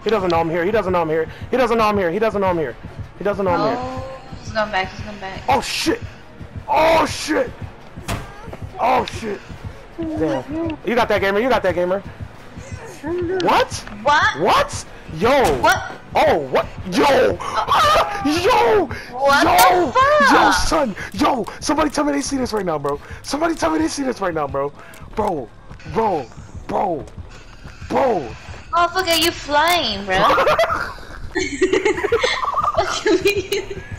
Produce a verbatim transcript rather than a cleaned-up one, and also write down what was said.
He doesn't know I'm here. He doesn't know I'm here. He doesn't know I'm here. He doesn't know I'm here. He doesn't know I'm here. Oh, he's going back. He's going back. Oh shit! Oh shit! Oh shit! Damn. You got that, gamer. You got that, gamer. What? What? What? Yo! What? Oh, what? Yo! Ah, yo! What yo! the fuck? Yo, son! Yo! Somebody tell me they see this right now, bro. Somebody tell me they see this right now, bro. Bro, bro, bro, bro. Oh, fuck, are you flying, bro? What do you mean?